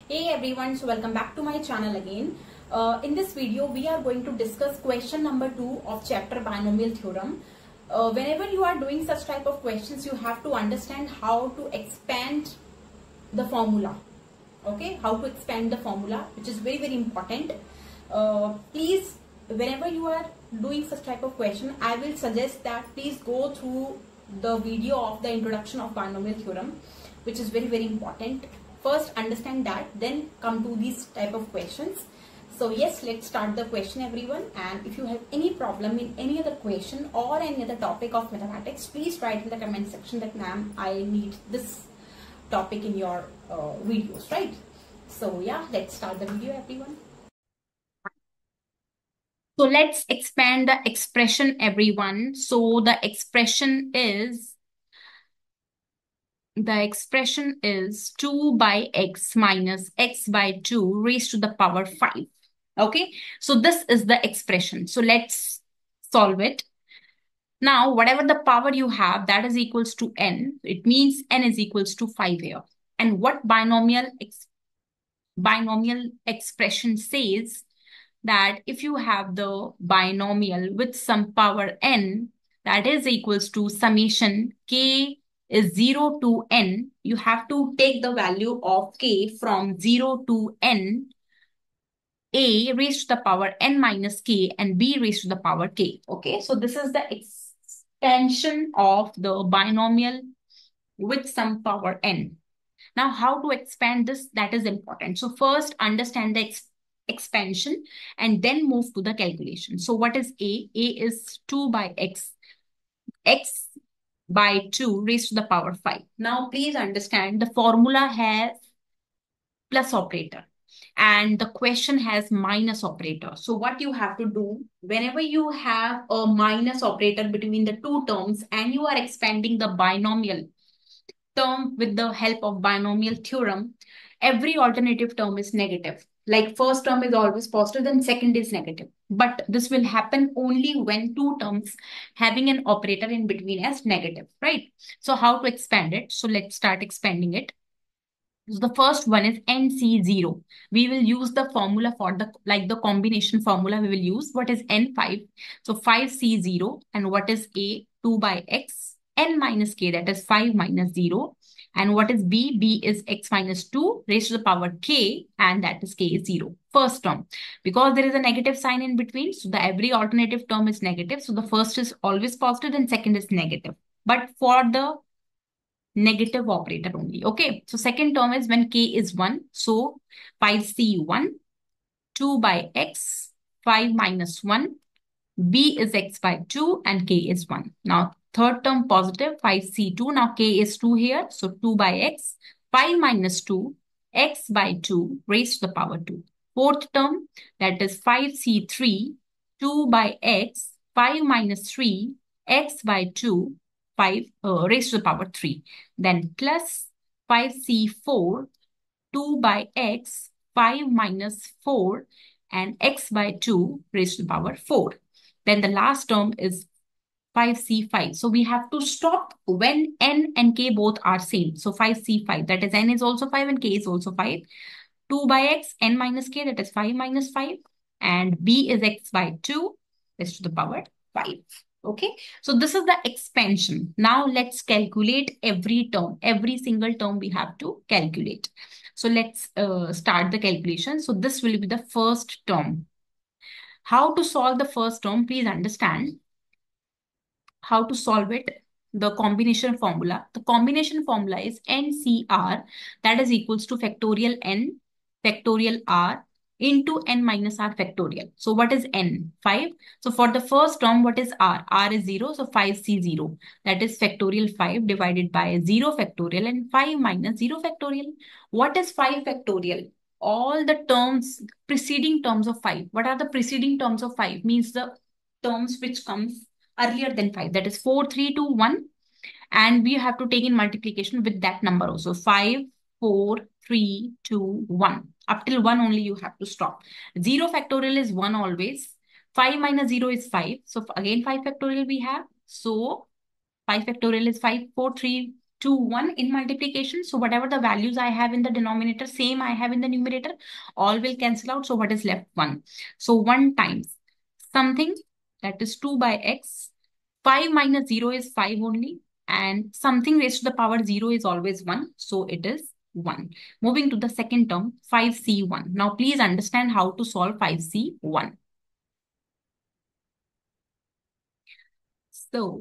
Hey everyone, so welcome back to my channel again. In this video, we are going to discuss question number 2 of chapter Binomial Theorem. Whenever you are doing such type of questions, you have to understand how to expand the formula. Okay, how to expand the formula, which is very important. Please, whenever you are doing such type of question, I will suggest that please go through the video of the introduction of Binomial Theorem, which is very important. First understand that, then come to these type of questions. So yes, let's start the question everyone. And if you have any problem in any other question or any other topic of mathematics, please write in the comment section that ma'am, I need this topic in your videos, right? So yeah, let's start the video everyone. So let's expand the expression everyone. So the expression is 2 by x minus x by 2 raised to the power 5. Okay, so this is the expression. So let's solve it. Now, whatever the power you have, that is equals to n. It means n is equals to 5 here. And what binomial expression says that if you have the binomial with some power n, that is equals to summation k is 0 to n, you have to take the value of k from 0 to n, a raised to the power n minus k and b raised to the power k. Okay, so this is the expansion of the binomial with some power n. Now, how to expand this, that is important. So first understand the expansion and then move to the calculation. So what is A? A is 2 by x. X by 2 raised to the power 5. Now, please understand the formula has plus operator and the question has minus operator. So what you have to do, whenever you have a minus operator between the two terms and you are expanding the binomial term with the help of binomial theorem, every alternative term is negative. Like first term is always positive, then second is negative. But this will happen only when two terms having an operator in between as negative, right? So how to expand it? So let's start expanding it. So the first one is NC0. We will use the formula for the combination formula we will use. What is N5? So 5C0. And what is A? 2 by X. N minus K, that is 5 minus 0. And what is B? B is X minus 2 raised to the power K, and that is K is 0. First term. Because there is a negative sign in between, so the every alternative term is negative. So the first is always positive and second is negative. But for the negative operator only. Okay. So second term is when k is 1. So 5c1, 2 by x, 5 minus 1. B is x by 2 and k is 1. Now third term positive 5c2. Now k is 2 here. So 2 by x, 5 minus 2, x by 2 raised to the power 2. Fourth term, that is 5c3, 2 by x, 5 minus 3, x by 2, 5 raised to the power 3. Then plus 5c4, 2 by x, 5 minus 4, and x by 2 raised to the power 4. Then the last term is 5c5. So we have to stop when n and k both are same. So 5c5, that is n is also 5 and k is also 5. 2 by x, n minus k, that is 5 minus 5. And b is x by 2 raised to the power 5. Okay, so this is the expansion. Now let's calculate every term. Every single term we have to calculate. So let's start the calculation. So this will be the first term. How to solve the first term? Please understand how to solve it. The combination formula. The combination formula is NCR, that is equals to factorial n factorial r into n minus r factorial. So what is n? 5. So for the first term, what is r? R is 0. So 5c0. That is factorial 5 divided by 0 factorial and 5 minus 0 factorial. What is 5 factorial? All the terms, preceding terms of 5. What are the preceding terms of 5? Means the terms which comes earlier than 5. That is 4, 3, 2, 1. And we have to take in multiplication with that number also. 5, 4, 3, 2, 1. Up till 1 only you have to stop. 0 factorial is 1 always. 5 minus 0 is 5. So again 5 factorial we have. So 5 factorial is 5, 4, 3, 2, 1 in multiplication. So whatever the values I have in the denominator, same I have in the numerator, all will cancel out. So what is left? 1. So 1 times something, that is 2 by x. 5 minus 0 is 5 only. And something raised to the power 0 is always 1. So it is 1. Moving to the second term, 5c1. Now please understand how to solve 5c1. So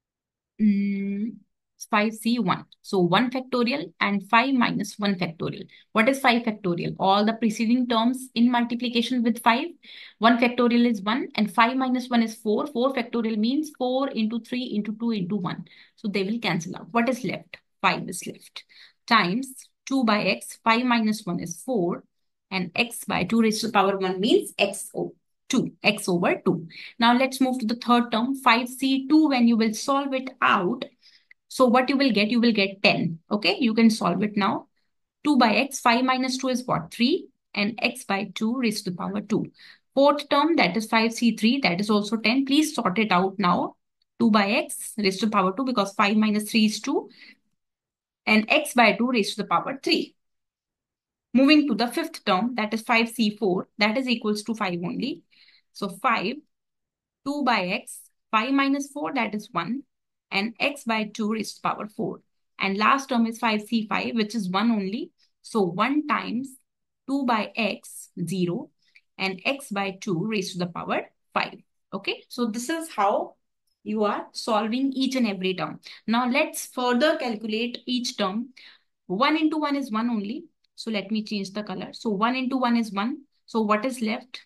5c1. So 1 factorial and 5 minus 1 factorial. What is 5 factorial? All the preceding terms in multiplication with 5. 1 factorial is 1 and 5 minus 1 is 4. 4 factorial means 4 into 3 into 2 into 1. So they will cancel out. What is left? 5 is left. Times 2 by x. 5 minus 1 is 4. And x by 2 raised to the power 1 means x over 2. X over 2. Now let's move to the third term, 5c2. When you will solve it out, so what you will get 10. Okay, you can solve it now. 2 by x, 5 minus 2 is what? 3. And x by 2 raised to the power 2. Fourth term, that is 5c3, that is also 10. Please sort it out now. 2 by x raised to the power 2 because 5 minus 3 is 2. And x by 2 raised to the power 3. Moving to the fifth term, that is 5c4, that is equals to 5 only. So 5, 2 by x, 5 minus 4, that is 1. And x by 2 raised to the power 4. And last term is 5c5, which is 1 only. So 1 times 2 by x, 0. And x by 2 raised to the power 5. Okay, so this is how you are solving each and every term. Now let's further calculate each term. 1 into 1 is 1 only. So let me change the color. So 1 into 1 is 1. So what is left?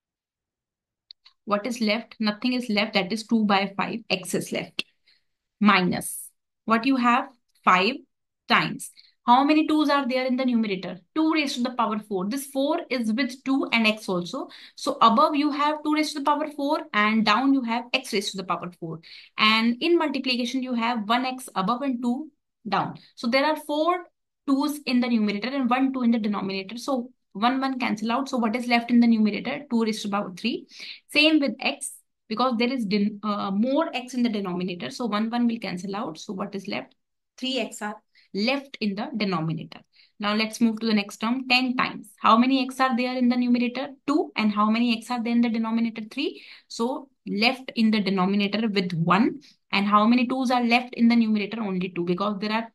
What is left? Nothing is left. That is 2 by 5. X is left. Minus. What you have? 5 times. How many 2's are there in the numerator? 2 raised to the power 4. This 4 is with 2 and x also. So above you have 2 raised to the power 4 and down you have x raised to the power 4. And in multiplication you have 1x above and 2 down. So there are 4 2's in the numerator and 1 2 in the denominator. So 1 cancel out. So what is left in the numerator? 2 raised to the power 3. Same with x, because there is more x in the denominator. So 1 will cancel out. So what is left? 3x are left in the denominator. Now let's move to the next term, 10 times. How many x are there in the numerator? 2. And how many x are there in the denominator? 3. So left in the denominator with 1. And how many 2's are left in the numerator? Only 2, because there are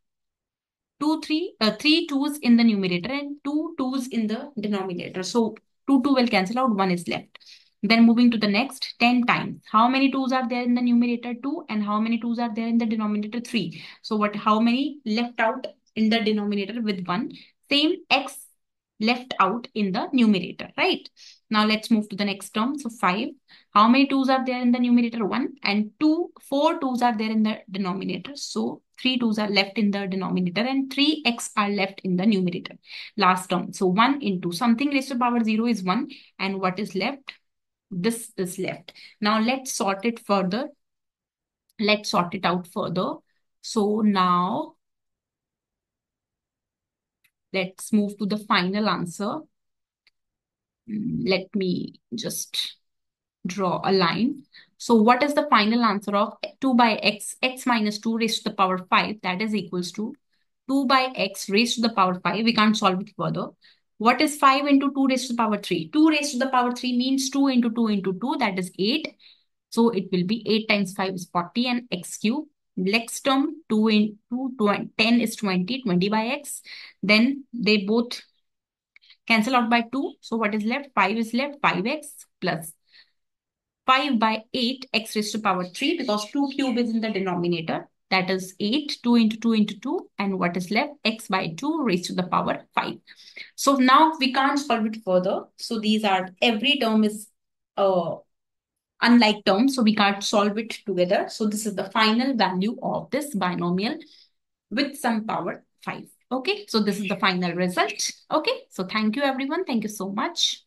3 2's in the numerator and 2 2's in the denominator. So 2 will cancel out, 1 is left. Then moving to the next, 10 times. How many 2's are there in the numerator? 2. And how many 2's are there in the denominator? 3. So how many left out in the denominator with 1? Same x left out in the numerator, right? Now let's move to the next term. So 5. How many 2's are there in the numerator? 1. And 4 2's are there in the denominator. So 3 2's are left in the denominator and 3x are left in the numerator. Last term. So 1 into something raised to the power 0 is 1. And what is left? This is left. Now let's sort it further. Let's sort it out further. So now let's move to the final answer. Let me just draw a line. So what is the final answer of 2 by x, x minus 2 raised to the power 5, that is equals to 2 by x raised to the power 5. We can't solve it further. What is 5 into 2 raised to the power 3? 2 raised to the power 3 means 2 into 2 into 2, that is 8. So it will be 8 times 5 is 40 and x cube. Next term, 2 into 10 is 20, 20 by x. Then they both cancel out by 2. So what is left? 5 is left, 5x plus 5 by 8, x raised to power 3, because 2 cube is in the denominator. That is 8, 2 into 2 into 2. And what is left? X by 2 raised to the power 5. So now we can't solve it further. So these are, every term is unlike terms. So we can't solve it together. So this is the final value of this binomial with some power 5. Okay. So this is the final result. Okay. So thank you everyone. Thank you so much.